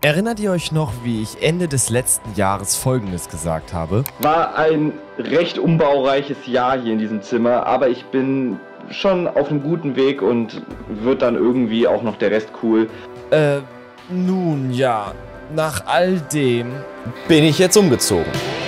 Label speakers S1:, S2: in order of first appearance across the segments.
S1: Erinnert ihr euch noch, wie ich Ende des letzten Jahres Folgendes gesagt habe?
S2: War ein recht umbaureiches Jahr hier in diesem Zimmer, aber ich bin schon auf einem guten Weg und wird dann irgendwie auch noch der Rest cool.
S1: Nun ja, nach all dem
S3: bin ich jetzt umgezogen.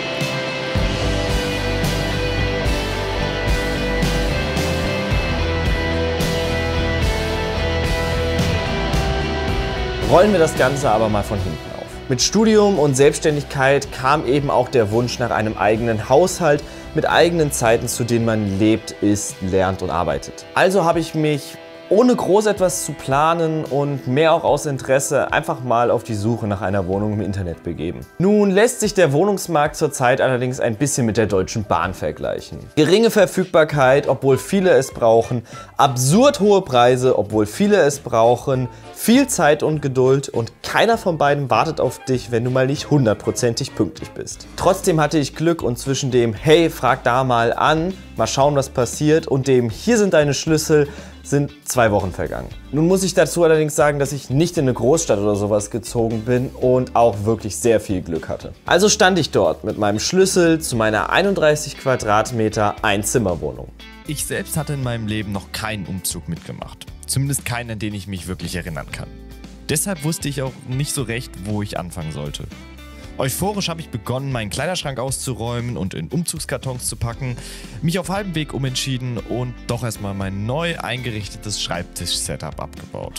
S3: Rollen wir das Ganze aber mal von hinten auf. Mit Studium und Selbstständigkeit kam eben auch der Wunsch nach einem eigenen Haushalt mit eigenen Zeiten, zu denen man lebt, isst, lernt und arbeitet. Also habe ich mich, ohne groß etwas zu planen und mehr auch aus Interesse, einfach mal auf die Suche nach einer Wohnung im Internet begeben. Nun lässt sich der Wohnungsmarkt zurzeit allerdings ein bisschen mit der Deutschen Bahn vergleichen. Geringe Verfügbarkeit, obwohl viele es brauchen, absurd hohe Preise, obwohl viele es brauchen, viel Zeit und Geduld und keiner von beiden wartet auf dich, wenn du mal nicht hundertprozentig pünktlich bist. Trotzdem hatte ich Glück und zwischen dem "Hey, frag da mal an, mal schauen, was passiert" und dem "Hier sind deine Schlüssel" sind 2 Wochen vergangen. Nun muss ich dazu allerdings sagen, dass ich nicht in eine Großstadt oder sowas gezogen bin und auch wirklich sehr viel Glück hatte. Also stand ich dort mit meinem Schlüssel zu meiner 31 Quadratmeter Einzimmerwohnung.
S1: Ich selbst hatte in meinem Leben noch keinen Umzug mitgemacht. Zumindest keinen, an den ich mich wirklich erinnern kann. Deshalb wusste ich auch nicht so recht, wo ich anfangen sollte. Euphorisch habe ich begonnen, meinen Kleiderschrank auszuräumen und in Umzugskartons zu packen, mich auf halbem Weg umentschieden und doch erstmal mein neu eingerichtetes Schreibtisch-Setup abgebaut.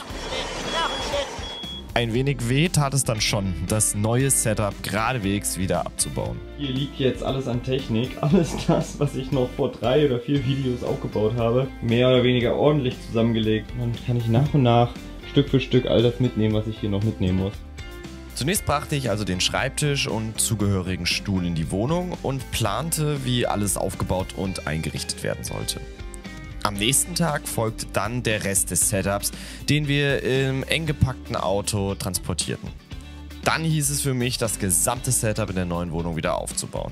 S1: Ein wenig weh tat es dann schon, das neue Setup geradewegs wieder abzubauen.
S2: Hier liegt jetzt alles an Technik, alles das, was ich noch vor 3 oder 4 Videos aufgebaut habe, mehr oder weniger ordentlich zusammengelegt. Dann kann ich nach und nach, Stück für Stück all das mitnehmen, was ich hier noch mitnehmen muss.
S1: Zunächst brachte ich also den Schreibtisch und zugehörigen Stuhl in die Wohnung und plante, wie alles aufgebaut und eingerichtet werden sollte. Am nächsten Tag folgte dann der Rest des Setups, den wir im eng gepackten Auto transportierten. Dann hieß es für mich, das gesamte Setup in der neuen Wohnung wieder aufzubauen.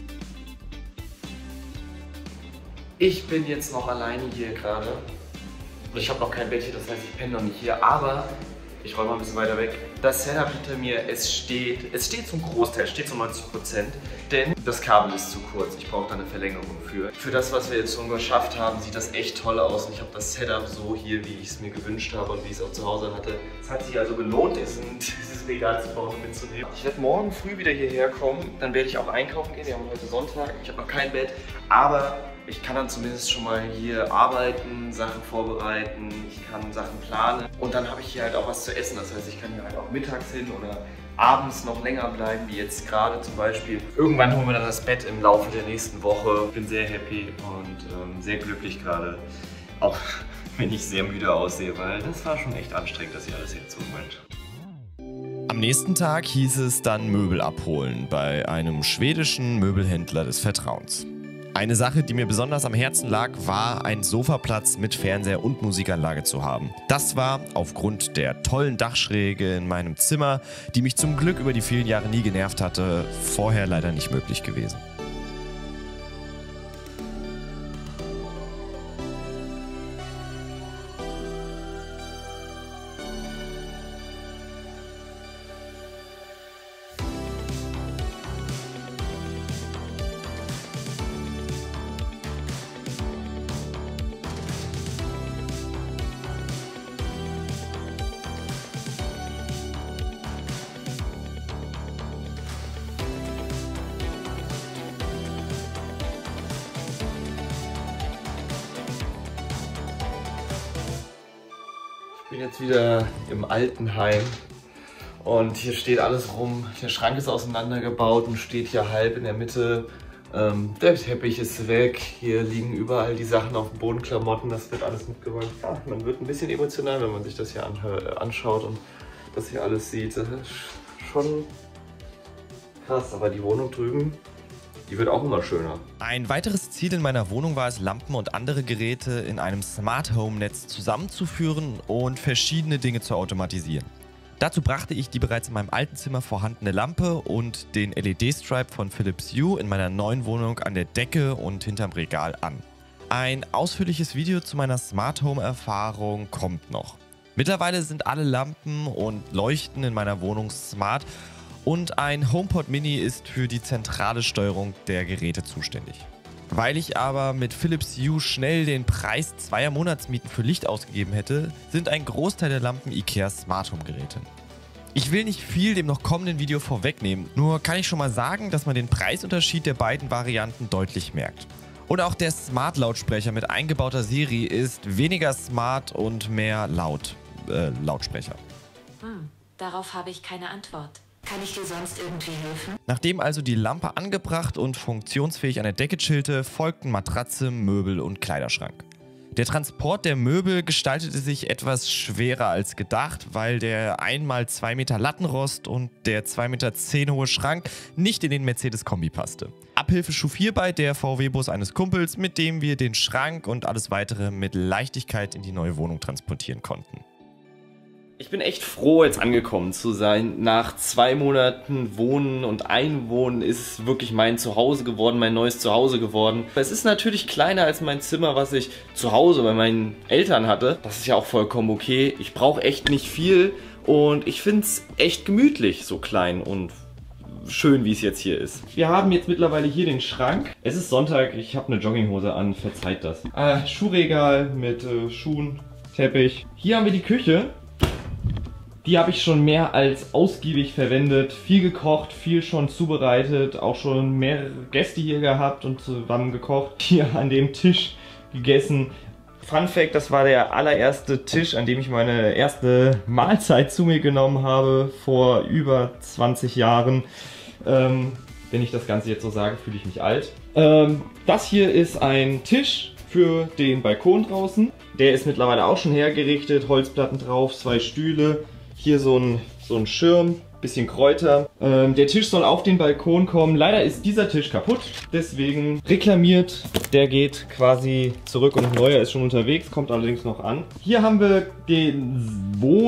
S4: Ich bin jetzt noch alleine hier gerade. Und ich habe noch kein Bett hier, das heißt, ich penne noch nicht hier, aber ich räume mal ein bisschen weiter weg. Das Setup hinter mir, es steht zum Großteil, steht zu 90%, denn das Kabel ist zu kurz. Ich brauche da eine Verlängerung für. Für das, was wir jetzt schon geschafft haben, sieht das echt toll aus und ich habe das Setup so hier, wie ich es mir gewünscht habe und wie ich es auch zu Hause hatte. Es hat sich also gelohnt, dieses Regal zu bauen und mitzunehmen. Ich werde morgen früh wieder hierher kommen, dann werde ich auch einkaufen gehen. Wir haben heute Sonntag, ich habe noch kein Bett, aber ich kann dann zumindest schon mal hier arbeiten, Sachen vorbereiten, ich kann Sachen planen und dann habe ich hier halt auch was zu essen. Das heißt, ich kann hier halt auch mittags hin oder abends noch länger bleiben, wie jetzt gerade zum Beispiel. Irgendwann holen wir dann das Bett im Laufe der nächsten Woche. Ich bin sehr happy und sehr glücklich gerade, auch wenn ich sehr müde aussehe, weil das war schon echt anstrengend, dass ich alles jetzt so meint.
S1: Am nächsten Tag hieß es dann Möbel abholen bei einem schwedischen Möbelhändler des Vertrauens. Eine Sache, die mir besonders am Herzen lag, war, einen Sofaplatz mit Fernseher und Musikanlage zu haben. Das war aufgrund der tollen Dachschräge in meinem Zimmer, die mich zum Glück über die vielen Jahre nie genervt hatte, vorher leider nicht möglich gewesen.
S4: Ich bin jetzt wieder im Altenheim und hier steht alles rum. Der Schrank ist auseinandergebaut und steht hier halb in der Mitte. Der Teppich ist weg, hier liegen überall die Sachen auf dem Boden, Klamotten, das wird alles mitgeräumt. Ja, man wird ein bisschen emotional, wenn man sich das hier anschaut und das hier alles sieht. Das ist schon krass, aber die Wohnung drüben, die wird auch immer schöner.
S1: Ein weiteres Ziel in meiner Wohnung war es, Lampen und andere Geräte in einem Smart Home Netz zusammenzuführen und verschiedene Dinge zu automatisieren. Dazu brachte ich die bereits in meinem alten Zimmer vorhandene Lampe und den LED-Stripe von Philips Hue in meiner neuen Wohnung an der Decke und hinterm Regal an. Ein ausführliches Video zu meiner Smart Home Erfahrung kommt noch. Mittlerweile sind alle Lampen und Leuchten in meiner Wohnung smart und ein HomePod Mini ist für die zentrale Steuerung der Geräte zuständig. Weil ich aber mit Philips Hue schnell den Preis 2 Monatsmieten für Licht ausgegeben hätte, sind ein Großteil der Lampen IKEA Smart Home Geräte. Ich will nicht viel dem noch kommenden Video vorwegnehmen, nur kann ich schon mal sagen, dass man den Preisunterschied der beiden Varianten deutlich merkt. Und auch der Smart-Lautsprecher mit eingebauter Siri ist weniger smart und mehr Lautsprecher.
S5: Darauf habe ich keine Antwort. Kann ich dir sonst irgendwie helfen?
S1: Nachdem also die Lampe angebracht und funktionsfähig an der Decke chillte, folgten Matratze, Möbel und Kleiderschrank. Der Transport der Möbel gestaltete sich etwas schwerer als gedacht, weil der 1x2 Meter Lattenrost und der 2,10 Meter hohe Schrank nicht in den Mercedes-Kombi passte. Abhilfe schuf hierbei der VW-Bus eines Kumpels, mit dem wir den Schrank und alles weitere mit Leichtigkeit in die neue Wohnung transportieren konnten.
S3: Ich bin echt froh, jetzt angekommen zu sein. Nach 2 Monaten Wohnen und Einwohnen ist es wirklich mein Zuhause geworden, mein neues Zuhause geworden. Es ist natürlich kleiner als mein Zimmer, was ich zu Hause bei meinen Eltern hatte. Das ist ja auch vollkommen okay. Ich brauche echt nicht viel und ich finde es echt gemütlich, so klein und schön, wie es jetzt hier ist.
S2: Wir haben jetzt mittlerweile hier den Schrank. Es ist Sonntag, ich habe eine Jogginghose an, verzeiht das. Schuhregal mit Schuhen, Teppich. Hier haben wir die Küche. Die habe ich schon mehr als ausgiebig verwendet, viel gekocht, viel schon zubereitet, auch schon mehrere Gäste hier gehabt und zusammen gekocht, hier an dem Tisch gegessen. Fun Fact, das war der allererste Tisch, an dem ich meine erste Mahlzeit zu mir genommen habe, vor über 20 Jahren. Wenn ich das Ganze jetzt so sage, fühle ich mich alt. Das hier ist ein Tisch für den Balkon draußen. Der ist mittlerweile auch schon hergerichtet, Holzplatten drauf, 2 Stühle. Hier so ein Schirm, bisschen Kräuter. Der Tisch soll auf den Balkon kommen. Leider ist dieser Tisch kaputt, deswegen reklamiert. Der geht quasi zurück und ein neuer ist schon unterwegs, kommt allerdings noch an. Hier haben wir den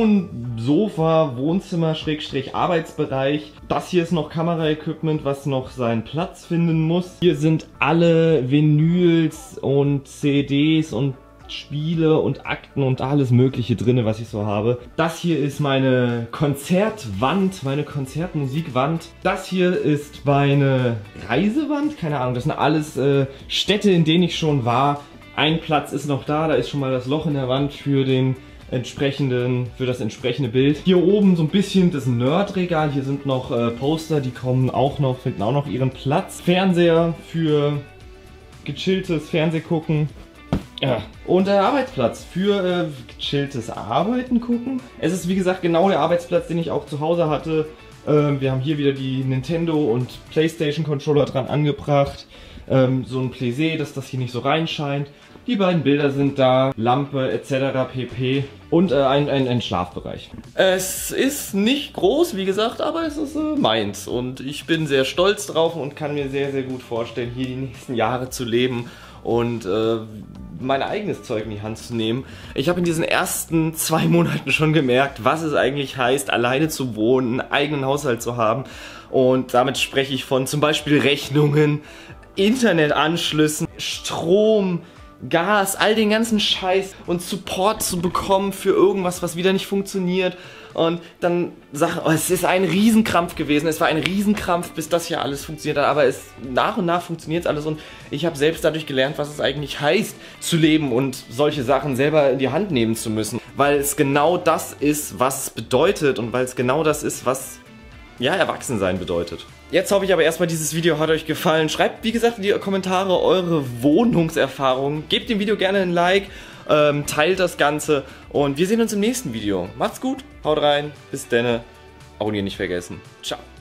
S2: Wohnzimmer / Arbeitsbereich. Das hier ist noch Kameraequipment, was noch seinen Platz finden muss. Hier sind alle Vinyls und CDs und Spiele und Akten und alles mögliche drin, was ich so habe. Das hier ist meine Konzertwand, meine Konzertmusikwand. Das hier ist meine Reisewand, keine Ahnung, das sind alles Städte, in denen ich schon war. Ein Platz ist noch da ist schon mal das Loch in der Wand für das entsprechende Bild. Hier oben so ein bisschen das Nerdregal, hier sind noch Poster, die finden auch noch ihren Platz. Fernseher für gechilltes Fernsehgucken. Ja. Und der Arbeitsplatz für gechilltes Arbeiten gucken. Es ist wie gesagt genau der Arbeitsplatz, den ich auch zu Hause hatte. Wir haben hier wieder die Nintendo und PlayStation Controller dran angebracht. So ein Plissé, dass das hier nicht so reinscheint. Die beiden Bilder sind da, Lampe etc. pp. Und ein Schlafbereich. Es ist nicht groß, wie gesagt, aber es ist meins. Und ich bin sehr stolz drauf und kann mir sehr, sehr gut vorstellen, hier die nächsten Jahre zu leben und mein eigenes Zeug in die Hand zu nehmen. Ich habe in diesen ersten 2 Monaten schon gemerkt, was es eigentlich heißt, alleine zu wohnen, einen eigenen Haushalt zu haben. Und damit spreche ich von zum Beispiel Rechnungen, Internetanschlüssen, Strom, Gas, all den ganzen Scheiß und Support zu bekommen für irgendwas, was wieder nicht funktioniert. Und dann Sachen, es ist ein Riesenkrampf gewesen, es war ein Riesenkrampf, bis das hier alles funktioniert hat, aber nach und nach funktioniert alles und ich habe selbst dadurch gelernt, was es eigentlich heißt, zu leben und solche Sachen selber in die Hand nehmen zu müssen, weil es genau das ist, was es bedeutet und weil es genau das ist, was, ja, Erwachsensein bedeutet. Jetzt hoffe ich aber erstmal, dieses Video hat euch gefallen. Schreibt, wie gesagt, in die Kommentare eure Wohnungserfahrungen, gebt dem Video gerne ein Like, teilt das Ganze und wir sehen uns im nächsten Video. Macht's gut, haut rein, bis denne, abonnieren nicht vergessen. Ciao.